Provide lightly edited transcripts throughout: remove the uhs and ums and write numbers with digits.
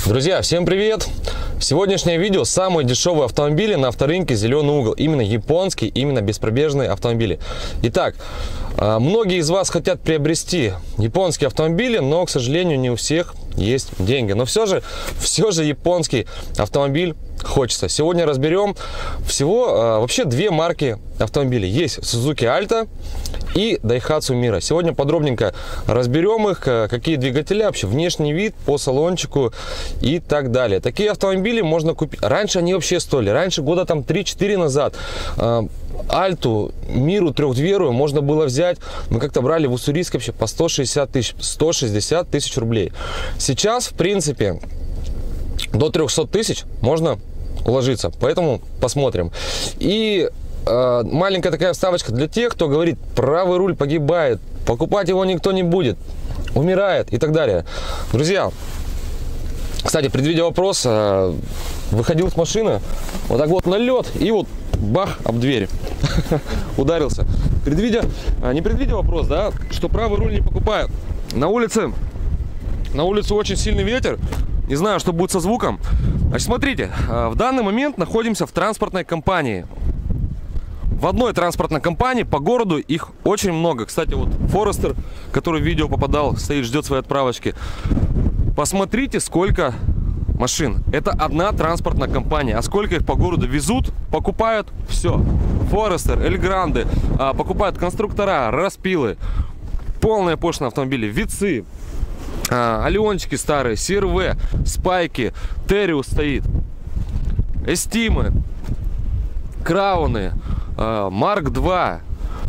Друзья, всем привет! Сегодняшнее видео самые дешевые автомобили на авторынке «Зеленый угол». Именно японские, именно беспробежные автомобили. Итак, многие из вас хотят приобрести японские автомобили, но, к сожалению, не у всех есть деньги. Но все же японский автомобиль хочется. Сегодня разберем всего вообще две марки автомобилей. Есть Suzuki Alto и Daihatsu Mira. Сегодня подробненько разберем их, какие двигатели, вообще внешний вид по салончику и так далее. Такие автомобили можно купить. Раньше они вообще стоили. Раньше года там 3-4 назад Альту, Миру трехдверную можно было взять. Мы как-то брали в Уссурийске вообще по 160 тысяч рублей. Сейчас, в принципе, до 300 тысяч можно уложиться. Поэтому посмотрим. И маленькая такая вставочка для тех, кто говорит, правый руль погибает, покупать его никто не будет, умирает и так далее. Друзья, кстати, предвидя вопрос, выходил с машины, вот так вот на лед и вот бах, об дверь ударился. Не предвидя вопрос, да, что правый руль не покупают. На улице очень сильный ветер. Не знаю, что будет со звуком. Значит, смотрите, в данный момент находимся в транспортной компании. В одной транспортной компании по городу их очень много. Кстати, вот Форестер, который в видео попадал, стоит, ждет своей отправочки. Посмотрите, сколько машин. Это одна транспортная компания. А сколько их по городу везут, покупают все. Форестер, Эльгранды, покупают конструктора, распилы, полные пошлые автомобили, Вицы, Алиончики старые, СРВ, Спайки, Териус стоит, Эстимы, Крауны, Марк 2,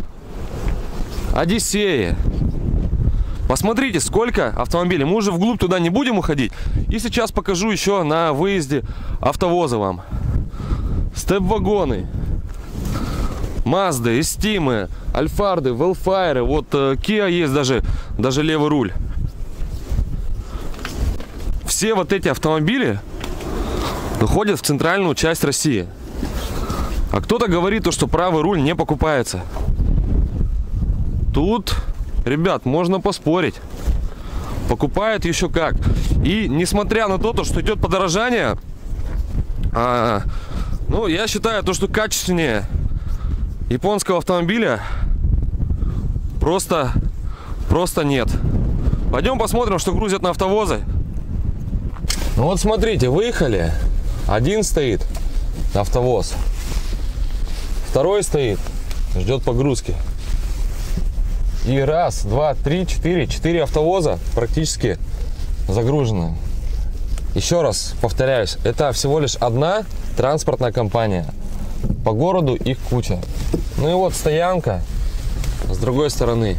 Одиссеи. Посмотрите, сколько автомобилей. Мы уже вглубь туда не будем уходить. И сейчас покажу еще на выезде автовоза вам. Степ-вагоны, Мазды, Эстимы, Альфарды, Велфайры. Вот Kia есть даже левый руль. Все вот эти автомобили выходят в центральную часть России. А кто-то говорит, что правый руль не покупается. Тут, ребят, можно поспорить. Покупают еще как. И несмотря на то, что идет подорожание, ну, я считаю, что качественнее японского автомобиля просто нет. Пойдем посмотрим, что грузят на автовозы. Ну вот смотрите, выехали. Один стоит автовоз. Второй стоит, ждет погрузки. И раз, два, три, четыре автовоза практически загружены. Еще раз повторяюсь, это всего лишь одна транспортная компания. По городу их куча. Ну и вот стоянка с другой стороны.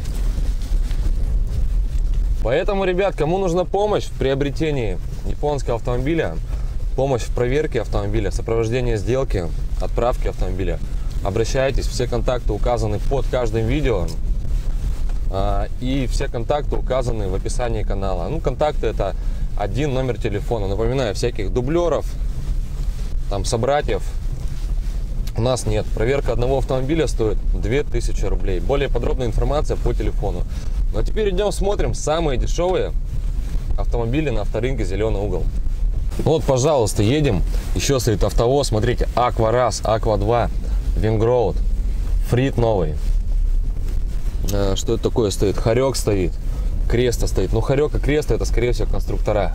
Поэтому, ребят, кому нужна помощь в приобретении японского автомобиля, помощь в проверке автомобиля, сопровождение сделки, отправки автомобиля, обращайтесь. Все контакты указаны под каждым видео. И все контакты указаны в описании канала. Ну, контакты — это один номер телефона. Напоминаю, всяких дублеров, там, собратьев у нас нет. Проверка одного автомобиля стоит 2000 рублей. Более подробная информация по телефону. Ну а теперь идем смотрим самые дешевые автомобили на авторынке «Зеленый угол». Вот, пожалуйста, едем. Еще стоит автовоз. Смотрите, Аква Раз, Аква 2, Вингроуд, Фрит новый. Что это такое стоит? Хорек стоит, Креста стоит. Ну, Хорек и Креста — это, скорее всего, конструктора.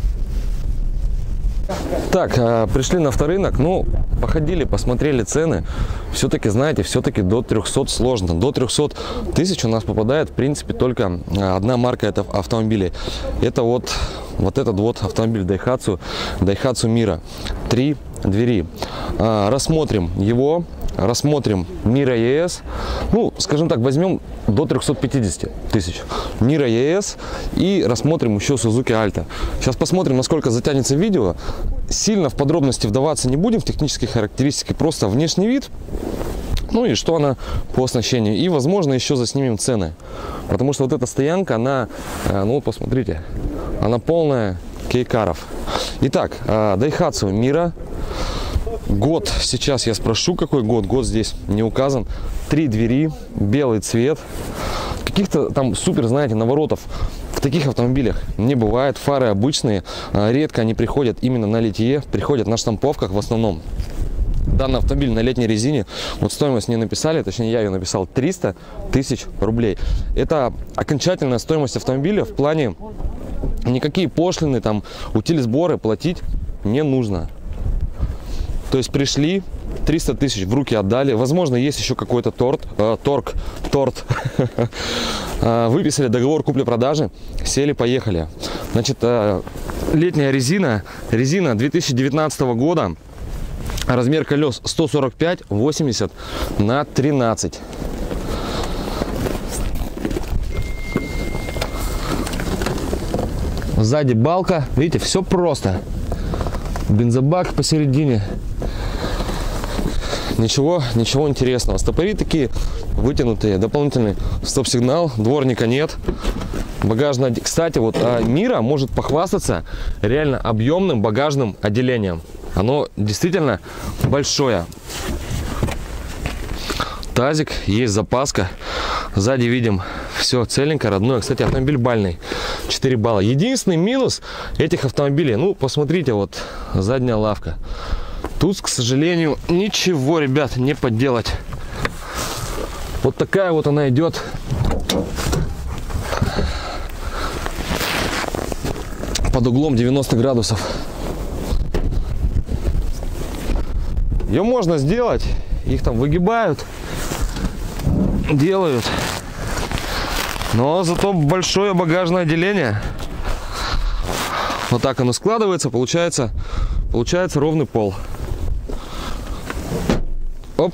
Так, пришли на авторынок. Ну, походили, посмотрели цены. Все-таки, знаете, все-таки до 300 сложно. До 300 тысяч у нас попадает, в принципе, только одна марка это автомобилей. Это вот этот вот автомобиль Daihatsu Mira. 3 двери. Рассмотрим его. Рассмотрим Mira ES. Ну, скажем так, возьмем до 350 тысяч Mira ES и рассмотрим еще Suzuki Alto. Сейчас посмотрим, насколько затянется видео. Сильно в подробности вдаваться не будем, в технические характеристики, просто внешний вид, ну и что она по оснащению. И, возможно, еще заснимем цены. Потому что вот эта стоянка, она, ну, посмотрите, она полная кейкаров. Итак, Daihatsu Mira. Год, сейчас я спрошу, какой год. Год здесь не указан. 3 двери, белый цвет. Каких-то там супер, знаете, наворотов В таких автомобилях не бывает. Фары обычные, редко они приходят именно на литье, приходят на штамповках в основном. Данный автомобиль на летней резине, вот стоимость мне написали, точнее я ее написал, 300 тысяч рублей. Это окончательная стоимость автомобиля, в плане никакие пошлины, там, утилизборы платить не нужно. То есть пришли, 300 тысяч в руки отдали, возможно есть еще какой-то торт, выписали договор купли-продажи, сели, поехали. Значит, летняя резина 2019 года. Размер колес 145/80 на 13. Сзади балка. Видите, все просто. Бензобак посередине. Ничего интересного. Стопори такие вытянутые. Дополнительный стоп-сигнал. Дворника нет. Багажное. Кстати, вот Мира может похвастаться реально объемным багажным отделением. Оно действительно большое. Тазик, есть запаска. Сзади видим все целенько, родное. Кстати, автомобиль бальный. 4 балла. Единственный минус этих автомобилей, ну, посмотрите, вот задняя лавка. Тут, к сожалению, ничего, ребят, не поделать. Вот такая вот она идет. Под углом 90 градусов. Ее можно сделать, их там выгибают, делают, но зато большое багажное отделение. Вот так оно складывается, получается ровный пол. Оп,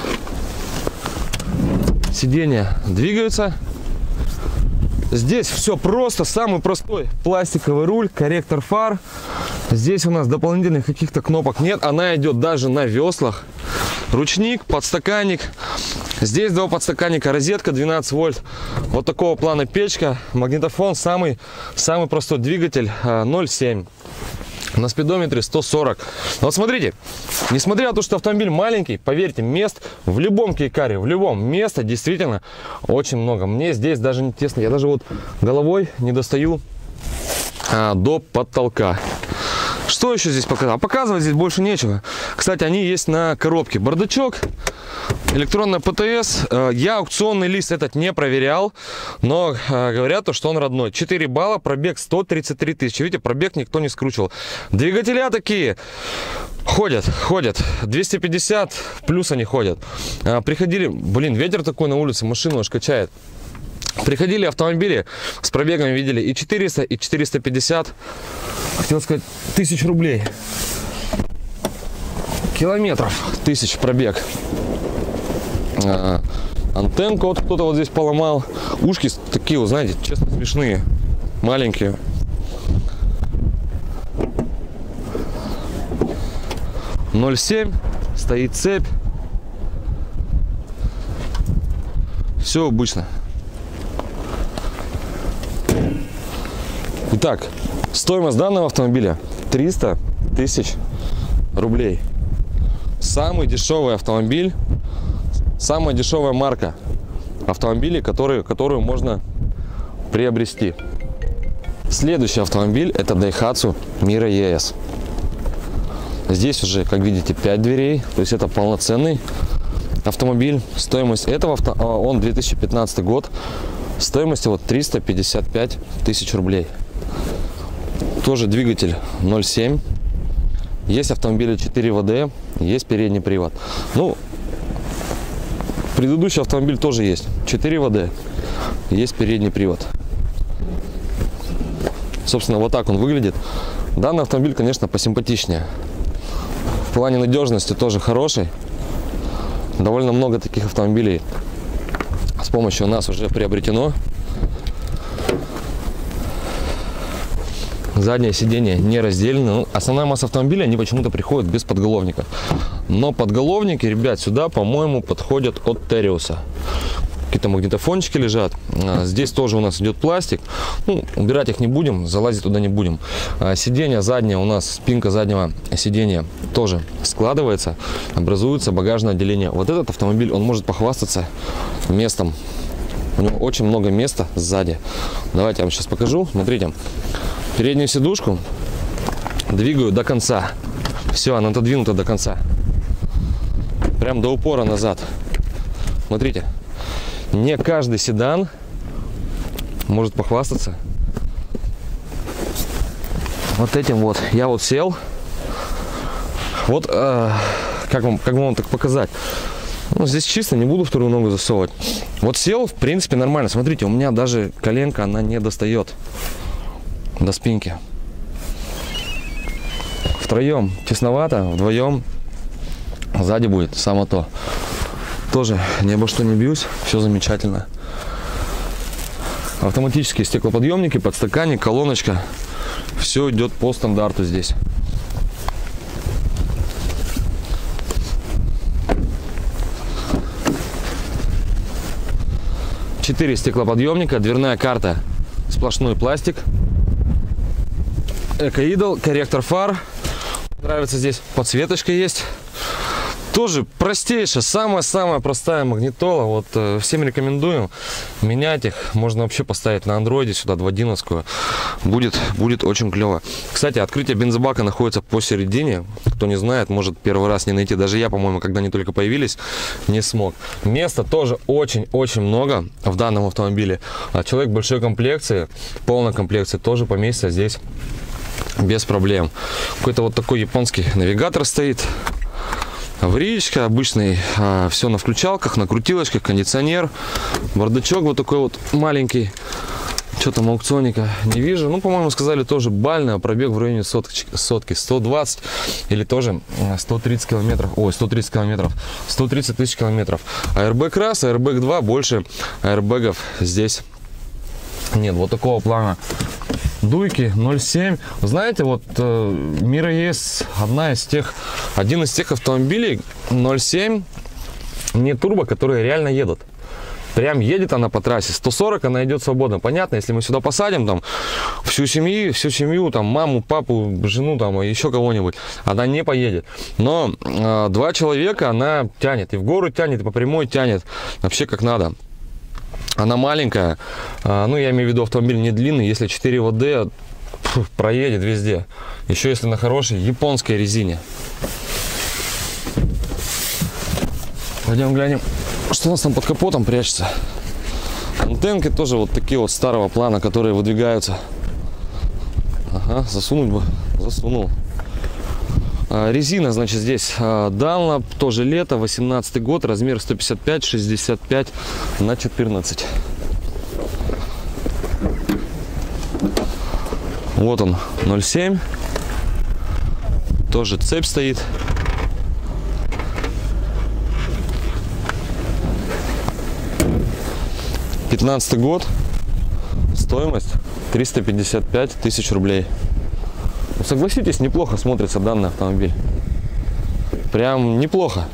сиденья двигаются. Здесь все просто, самый простой пластиковый руль, корректор фар. Здесь у нас дополнительных каких-то кнопок нет, она идет даже на веслах. Ручник, подстаканник. Здесь 2 подстаканника, розетка 12 вольт. Вот такого плана печка, магнитофон, самый простой двигатель 0,7. На спидометре 140. Но вот смотрите, несмотря на то, что автомобиль маленький, поверьте, мест в любом кейкаре, в любом места действительно очень много. Мне здесь даже не тесно, я даже вот головой не достаю до потолка. Что еще здесь показал? Показывать здесь больше нечего. Кстати, они есть на коробке. Бардачок, электронная ПТС. Я аукционный лист этот не проверял, но говорят, что он родной. 4 балла, пробег 133 тысячи. Видите, пробег никто не скручивал. Двигателя такие ходят. 250 плюс они ходят. Приходили, блин, ветер такой на улице, машину аж качает. Приходили автомобили с пробегами, видели и 400, и 450, хотел сказать, тысяч рублей. Километров тысяч пробег. Антенку вот кто-то вот здесь поломал. Ушки такие, вот, знаете, честно, смешные, маленькие. .07, стоит цепь. Все обычно. Итак, стоимость данного автомобиля 300 тысяч рублей. Самый дешевый автомобиль, самая дешевая марка автомобилей, которую можно приобрести. Следующий автомобиль — это Daihatsu Mira ES. Здесь уже, как видите, 5 дверей, то есть это полноценный автомобиль. Стоимость этого он 2015 год, стоимость вот 355 тысяч рублей. Тоже двигатель 0,7. Есть автомобили 4 ВД, есть передний привод. Ну, предыдущий автомобиль тоже есть 4 ВД, есть передний привод. Собственно, вот так он выглядит. Данный автомобиль, конечно, посимпатичнее. В плане надежности тоже хороший. Довольно много таких автомобилей с помощью нас уже приобретено. Заднее сиденье не разделено. Ну, основная масса автомобилей, они почему-то приходят без подголовников. Но подголовники, ребят, сюда, по-моему, подходят от Териуса. Какие-то магнитофончики лежат. Здесь тоже у нас идет пластик. Ну, убирать их не будем, залазить туда не будем. Сиденье заднее у нас, спинка заднего сиденья тоже складывается. Образуется багажное отделение. Вот этот автомобиль, он может похвастаться местом У него очень много места сзади. Давайте я вам сейчас покажу. Смотрите. Переднюю сидушку двигаю до конца. Все, она отодвинута до конца. Прям до упора назад. Смотрите. Не каждый седан может похвастаться вот этим вот. Я вот сел. Вот как вам так показать? Ну, здесь чисто, не буду вторую ногу засовывать. Вот сел, в принципе, нормально. Смотрите, у меня даже коленка, она не достает до спинки. Втроем тесновато, вдвоем сзади будет само то. Тоже ни обо что не бьюсь, все замечательно. Автоматические стеклоподъемники, подстаканник, колоночка. Все идет по стандарту здесь. Четыре стеклоподъемника, дверная карта, сплошной пластик. Эко-идол, корректор фар. Нравится здесь, подсветочка есть. Тоже простейшая, самая простая магнитола. Вот всем рекомендуем менять их. Можно вообще поставить на андроиде сюда 2.11. Будет очень клево. Кстати, открытие бензобака находится посередине. Кто не знает, может первый раз не найти. Даже я, по-моему, когда они только появились, не смог. Места тоже очень много в данном автомобиле. Человек большой комплекции, полной комплекции, тоже поместится здесь без проблем. Какой-то вот такой японский навигатор стоит. Аварийка обычный, все на включалках, на крутилочках, кондиционер, бардачок вот такой вот маленький. Что там аукционника не вижу. Ну, по-моему, сказали тоже бальный, пробег в районе сотки, 120 или тоже 130 километров. Ой, 130 километров, 130 тысяч километров. Airbag раз, Airbag 2, больше аэрбэгов здесь нет. Вот такого плана. Дуйки 0,7. Знаете, вот Мира есть один из тех автомобилей 0,7 не турбо, которые реально едут. Прям едет она по трассе. 140 она идет свободно. Понятно, если мы сюда посадим там всю семью, там маму, папу, жену, там еще кого-нибудь, она не поедет. Но два человека она тянет. И в гору тянет, и по прямой тянет. Вообще как надо. Она маленькая, ну я имею в виду автомобиль не длинный, если 4 ВД проедет везде. Еще если на хорошей японской резине. Пойдем глянем, что у нас там под капотом прячется. Антенки тоже вот такие вот старого плана, которые выдвигаются. Ага, засунуть бы, засунул. Резина, значит, здесь Dunlop, тоже лето, 18 год, размер 155-65 на 14. Вот он, 0,7. Тоже цепь стоит. Пятнадцатый год. Стоимость 355 тысяч рублей. Согласитесь, неплохо смотрится данный автомобиль. Прям неплохо.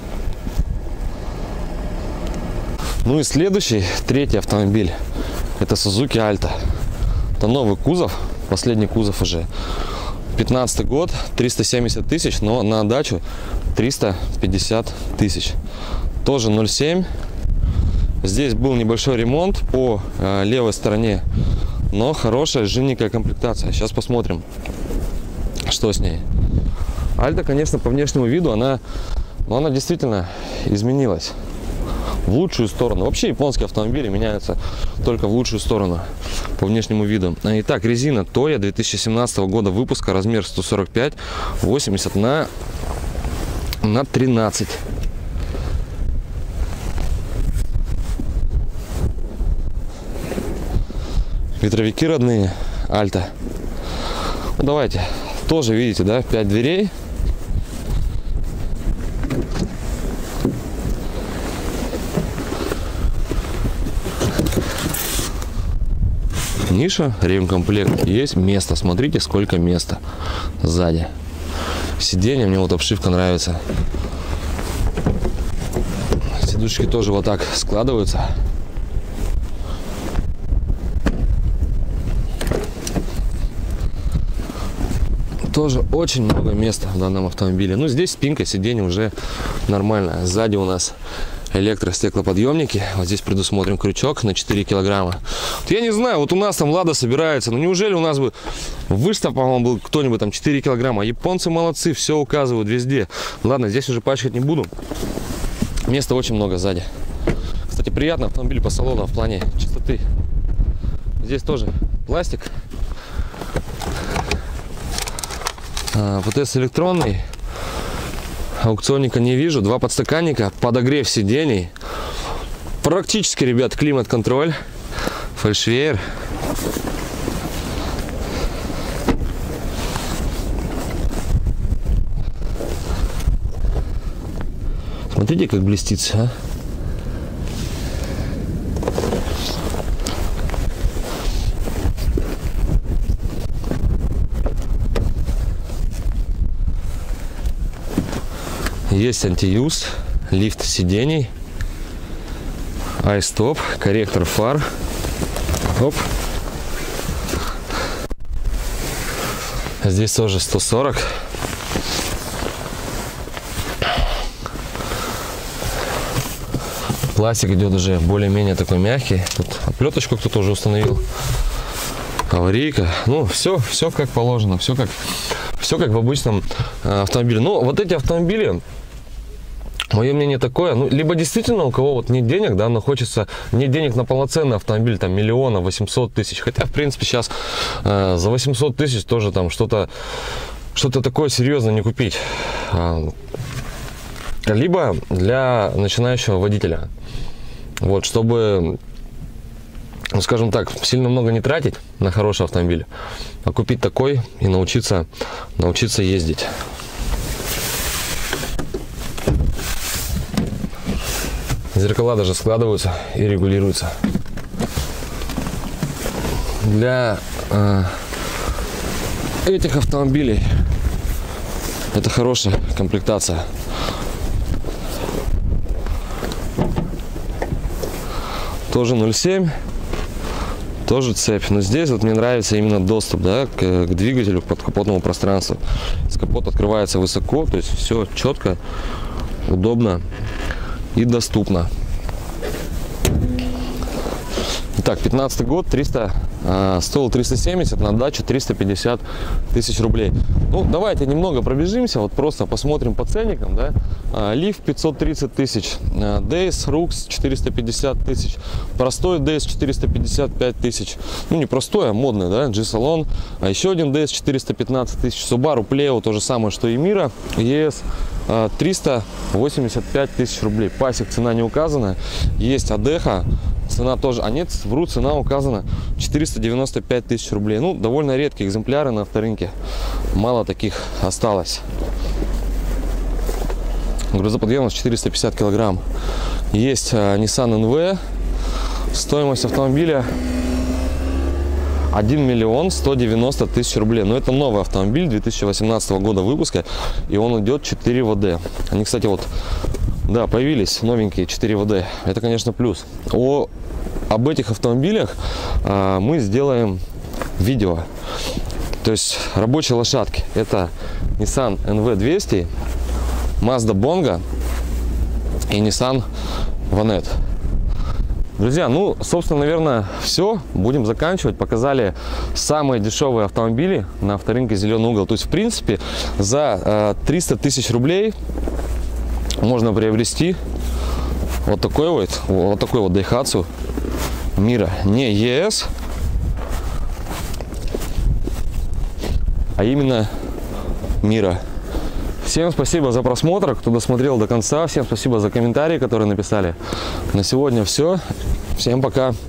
Ну и следующий, третий автомобиль. Это Suzuki Alto. Это новый кузов, последний кузов уже. 15 год, 370 тысяч, но на отдачу 350 тысяч. Тоже 0,7. Здесь был небольшой ремонт по левой стороне, но хорошая жирненькая комплектация. Сейчас посмотрим, что с ней. Альта, конечно, по внешнему виду она действительно изменилась в лучшую сторону. Вообще японские автомобили меняются только в лучшую сторону по внешнему виду. Итак, резина Toyo 2017 года выпуска, размер 145-80 на 13. Ветровики родные Альта. Ну, давайте. Тоже видите, да, 5 дверей. Ниша, ремкомплект. Есть место. Смотрите, сколько места сзади. Сиденье, мне вот обшивка нравится. Сидушки тоже вот так складываются. Тоже очень много места в данном автомобиле. Ну, здесь спинка сиденья уже нормальная. Сзади у нас электростеклоподъемники. Вот здесь предусмотрен крючок на 4 килограмма. Вот я не знаю, вот у нас там Лада собирается, но неужели у нас бы выставка, по-моему, был кто-нибудь там 4 килограмма. Японцы молодцы, все указывают везде. Ладно, здесь уже пачкать не буду. Места очень много сзади. Кстати, приятно автомобиль по салону в плане чистоты. Здесь тоже пластик. ПТС электронный. Аукционника не вижу. 2 подстаканника, подогрев сидений. Практически, ребят, климат-контроль. Фальшвейер. Смотрите, как блестится, а? Есть антиюз, лифт сидений, айстоп, корректор фар. Оп. Здесь тоже 140. Пластик идет уже более-менее такой мягкий. Тут оплеточку кто-то уже установил. Аварийка. Ну, все как положено, все как в обычном автомобиле. Но вот эти автомобили, мое мнение такое, ну, либо действительно у кого вот нет денег, да, но хочется, нет денег на полноценный автомобиль, там, 1 800 000, хотя, в принципе, сейчас за 800 000 тоже там что-то такое серьезное не купить. Либо для начинающего водителя, вот, чтобы, ну, скажем так, сильно много не тратить на хороший автомобиль, а купить такой и научиться ездить. Зеркала даже складываются и регулируются. Для этих автомобилей это хорошая комплектация. Тоже 0,7, тоже цепь. Но здесь вот мне нравится именно доступ, да, к двигателю, к подкапотному пространству. Капот открывается высоко, то есть все четко, удобно и доступно. Итак, 15 год, стоил 370, на дачу 350 000 рублей. Ну, давайте немного пробежимся, вот просто посмотрим по ценникам, да. Лиф 530 000, Дейс, Рукс 450 000, простой Дейс 455 000, ну не простой, а модный, да, G-салон, а еще один Дейс 415 000, Subaru Pleo, то же самое, что и Mira, ES 385 000 рублей. Пасек цена не указана, есть Адеха, цена тоже, а нет, вру, цена указана 495 000 рублей. Ну, довольно редкие экземпляры на авторынке, мало таких осталось. Грузоподъемность 450 килограмм. Есть Nissan NV, стоимость автомобиля 1 190 000 рублей. Но это новый автомобиль 2018 года выпуска, и он идет 4 ВД. Они, кстати, вот, да, появились новенькие 4 ВД. Это, конечно, плюс. Об этих автомобилях мы сделаем видео. То есть рабочие лошадки. Это Nissan NV200, Mazda Bongo и Nissan Vanette. Друзья, ну, собственно, наверное, все. Будем заканчивать. Показали самые дешевые автомобили на авторынке «Зеленый угол». То есть, в принципе, за 300 000 рублей можно приобрести вот такой вот Daihatsu Mira. Не ES, а именно Mira. Всем спасибо за просмотр, кто досмотрел до конца. Всем спасибо за комментарии, которые написали. На сегодня все. Всем пока.